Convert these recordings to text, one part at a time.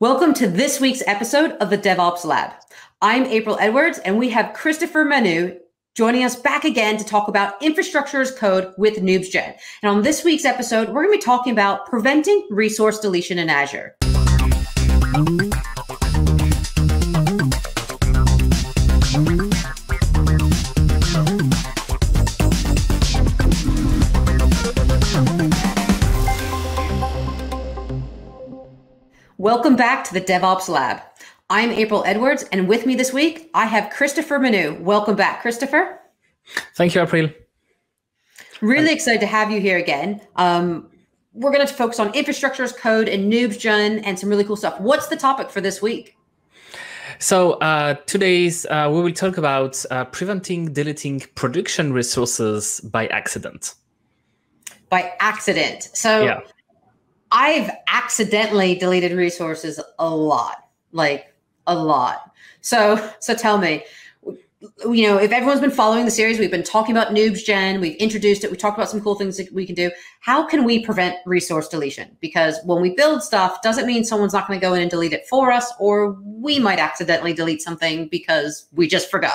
Welcome to this week's episode of the DevOps Lab. I'm April Edwards, and we have Christopher Maneu joining us back again to talk about infrastructure as code with NoobsGen. And on this week's episode, we're going to be talking about preventing resource deletion in Azure. Welcome back to the DevOps Lab. I'm April Edwards, and with me this week, I have Christopher Maneu. Welcome back, Christopher. Thank you, April. Really excited to have you here again. We're going to focus on infrastructure as code and NoobsGen and some really cool stuff. What's the topic for this week? So today's we will talk about preventing deleting production resources by accident. By accident. So yeah. I've accidentally deleted resources a lot. So tell me, if everyone's been following the series, we've been talking about NoobsGen, we've introduced it, we talked about some cool things that we can do. How can we prevent resource deletion? Because when we build stuff, doesn't mean someone's not going to go in and delete it for us, or we might accidentally delete something because we just forgot.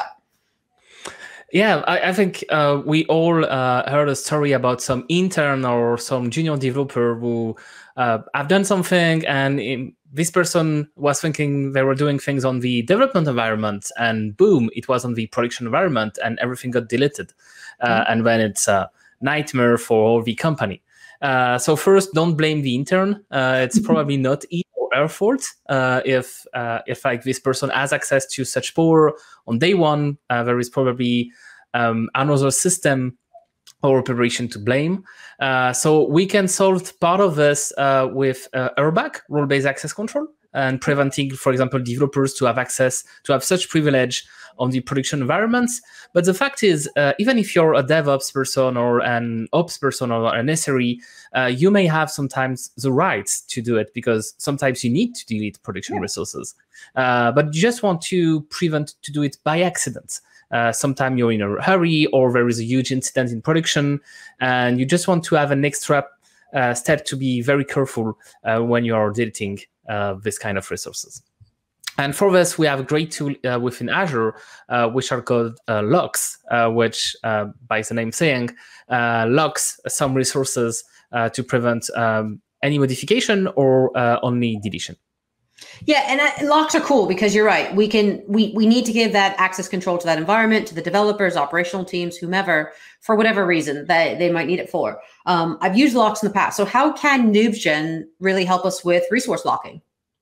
Yeah, I think we all heard a story about some intern or some junior developer who have done something, and this person was thinking they were doing things on the development environment, and boom, it was on the production environment, and everything got deleted. And then it's a nightmare for all the company. So first, don't blame the intern. It's probably not his or her fault. If like this person has access to such power on day one, there is probably another system or operation to blame. So we can solve part of this with RBAC, role-based access control, and preventing, for example, developers to have such privilege on the production environments. But the fact is, even if you're a DevOps person or an Ops person or an SRE, you may have sometimes the rights to do it because sometimes you need to delete production resources. But you just want to prevent to do it by accident. Sometimes you're in a hurry or there is a huge incident in production and you just want to have an extra step to be very careful when you are deleting this kind of resources. And for this, we have a great tool within Azure, which are called locks, which, by the name saying, locks some resources to prevent any modification or only deletion. Yeah, and locks are cool because you're right. We need to give that access control to that environment, to the developers, operational teams, whomever, for whatever reason that they might need it for. I've used locks in the past. So how can NoobsGen really help us with resource locking?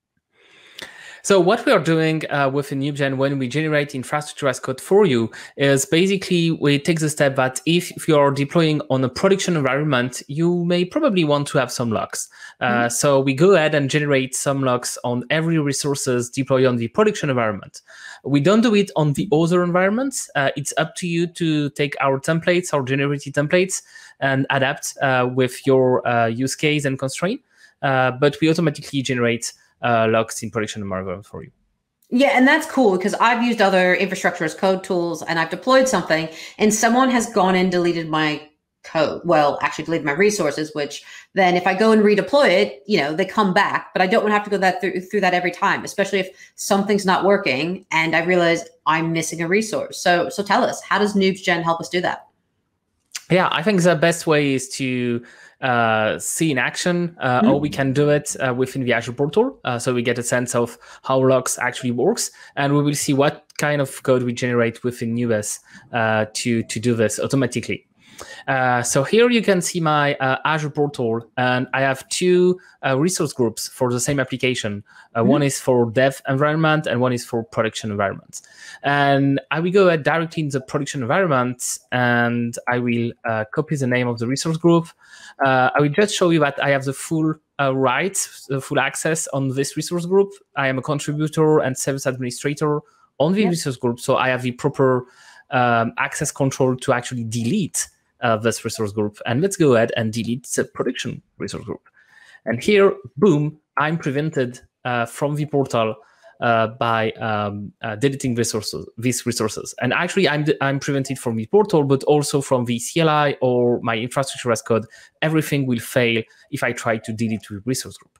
So what we are doing within NoobsGen when we generate infrastructure as code for you is basically we take the step that if you're deploying on a production environment, you may probably want to have some locks. So we go ahead and generate some locks on every resources deployed on the production environment. We don't do it on the other environments. It's up to you to take our templates, our generated templates, and adapt with your use case and constraint. But we automatically generate locks in production environment for you. Yeah, and that's cool because I've used other infrastructure as code tools and I've deployed something and someone has gone and deleted my code. Well, actually deleted my resources, which then if I go and redeploy it, they come back, but I don't want to have to go through that every time, especially if something's not working and I realize I'm missing a resource. So tell us, how does NoobsGen help us do that? Yeah, I think the best way is to see in action how we can do it within the Azure portal. So we get a sense of how logs actually works, and we will see what kind of code we generate within NoobsGen to do this automatically. So here you can see my Azure portal, and I have two resource groups for the same application. One is for dev environment, and one is for production environment. And I will go directly in the production environment, and I will copy the name of the resource group. I will just show you that I have the full rights, the full access on this resource group. I am a contributor and service administrator on the resource group, so I have the proper access control to actually delete this resource group. And let's go ahead and delete the production resource group. And here, boom, I'm prevented from the portal by deleting these resources. And actually, I'm prevented from the portal, but also from the CLI or my infrastructure as code. Everything will fail if I try to delete the resource group.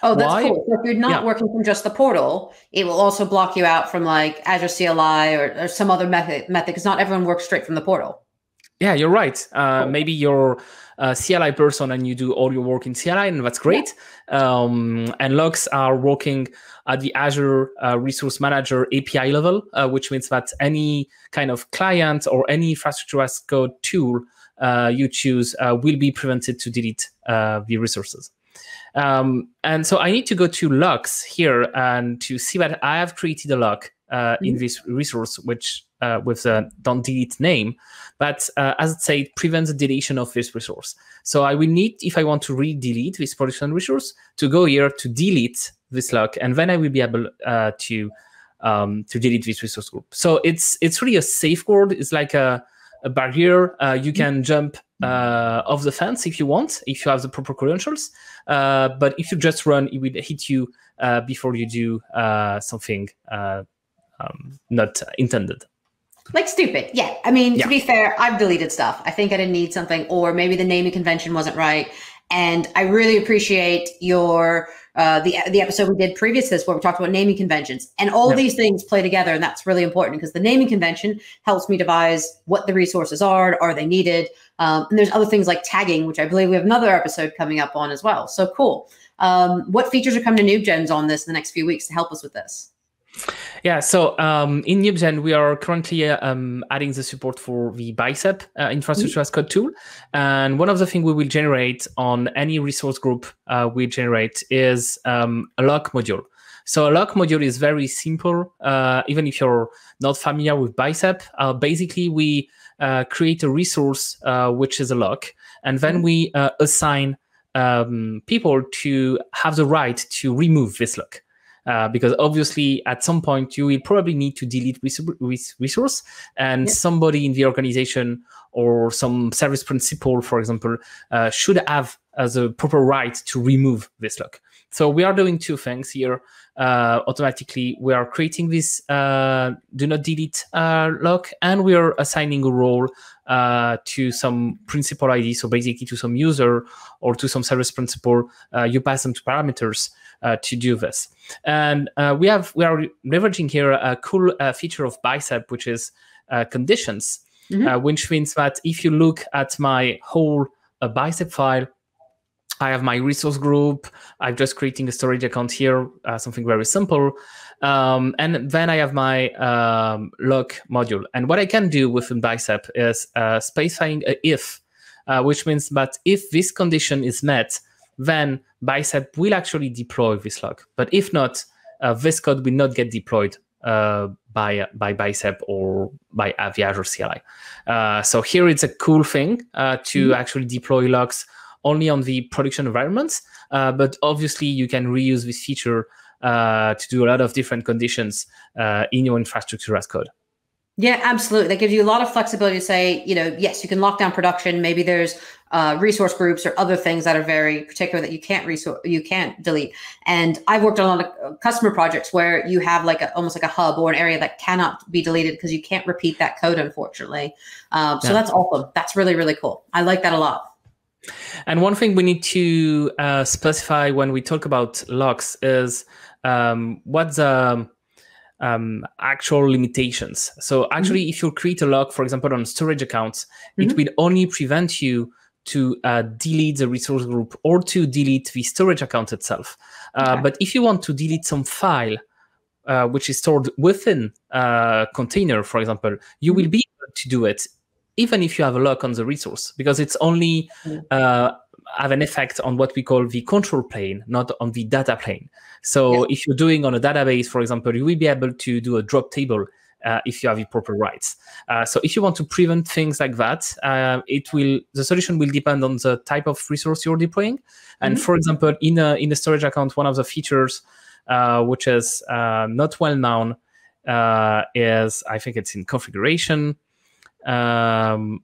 Oh, that's Why? cool. So if you're not working from just the portal, it will also block you out from like Azure CLI or some other method, because not everyone works straight from the portal. Yeah, you're right. Maybe you're a CLI person and you do all your work in CLI, and that's great. And logs are working at the Azure Resource Manager API level, which means that any kind of client or any infrastructure as code tool you choose will be prevented to delete the resources. And so I need to go to logs here and to see that I have created a log in this resource, which with the don't delete name, but as it said, prevents the deletion of this resource. So I will need, if I want to re-delete this production resource, to go here to delete this log, and then I will be able to delete this resource group. So it's really a safeguard. It's like a barrier. You can jump off the fence if you want, if you have the proper credentials. But if you just run, it will hit you before you do something not intended. Like stupid. Yeah. I mean, to be fair, I've deleted stuff. I think I didn't need something, or maybe the naming convention wasn't right. And I really appreciate your the episode we did previous to this where we talked about naming conventions, and all these things play together. And that's really important because the naming convention helps me devise what the resources are they needed? And there's other things like tagging, which I believe we have another episode coming up on as well. So cool. What features are coming to NoobGen on this in the next few weeks to help us with this? Yeah, so in NoobGen, we are currently adding the support for the Bicep infrastructure as code tool. And one of the things we will generate on any resource group we generate is a lock module. So a lock module is very simple. Even if you're not familiar with Bicep, basically we create a resource which is a lock, and then we assign people to have the right to remove this lock. Because obviously at some point you will probably need to delete resource, and somebody in the organization or some service principal, for example, should have the proper right to remove this lock. So we are doing two things here. Automatically, we are creating this do not delete lock, and we are assigning a role to some principal ID. So basically to some user or to some service principal, you pass them to parameters to do this. And we are leveraging here a cool feature of Bicep, which is conditions, which means that if you look at my whole Bicep file, I have my resource group. I'm just creating a storage account here, something very simple. And then I have my log module. And what I can do within Bicep is specifying a if, which means that if this condition is met, then Bicep will actually deploy this log. But if not, this code will not get deployed by Bicep or by the Azure CLI. So here it's a cool thing to actually deploy logs only on the production environments, but obviously you can reuse this feature to do a lot of different conditions in your infrastructure as code. Yeah, absolutely. That gives you a lot of flexibility to say, yes, you can lock down production. Maybe there's resource groups or other things that are very particular that you can't delete. And I've worked on a lot of customer projects where you have like almost like a hub or an area that cannot be deleted because you can't repeat that code, unfortunately. So that's awesome. That's really, really cool. I like that a lot. And one thing we need to specify when we talk about logs is what the actual limitations. So actually, if you create a log, for example, on storage accounts, it will only prevent you to delete the resource group or to delete the storage account itself. But if you want to delete some file which is stored within a container, for example, you will be able to do it even if you have a lock on the resource, because it's only have an effect on what we call the control plane, not on the data plane. So if you're doing on a database, for example, you will be able to do a drop table if you have the proper rights. So if you want to prevent things like that, the solution will depend on the type of resource you're deploying. And for example, in a storage account, one of the features which is not well known is, I think it's in configuration. Oh,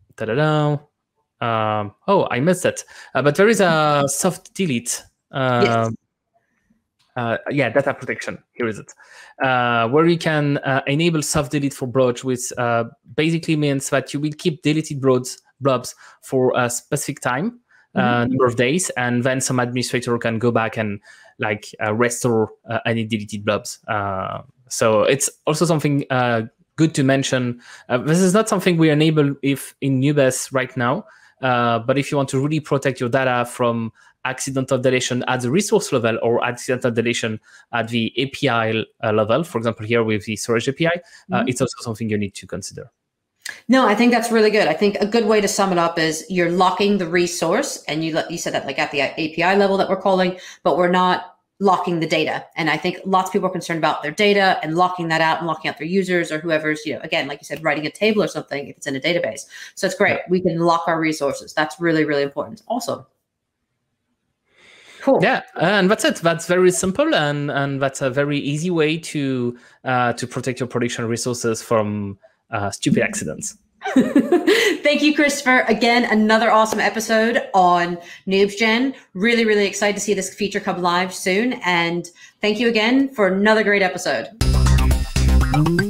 I missed it. But there is a soft delete. Data protection. Here is it. Where you can enable soft delete for blobs, which basically means that you will keep deleted blobs for a specific time. number of days, and then some administrator can go back and restore any deleted blobs. So it's also something good to mention. This is not something we enable if in Nubes right now, but if you want to really protect your data from accidental deletion at the resource level or accidental deletion at the API level, for example, here with the storage API, it's also something you need to consider. No, I think that's really good. I think a good way to sum it up is you're locking the resource, and you said that at the API level that we're calling, but we're not locking the data. And I think lots of people are concerned about their data and locking that out and locking out their users or whoever's, again, like you said, writing a table or something if it's in a database. So it's great. We can lock our resources. That's really, really important. Awesome. Cool. Yeah, and that's it. That's very simple, and that's a very easy way to protect your production resources from stupid accidents. Thank you, Christopher. Again, another awesome episode on NoobsGen. Really, really excited to see this feature come live soon. And thank you again for another great episode.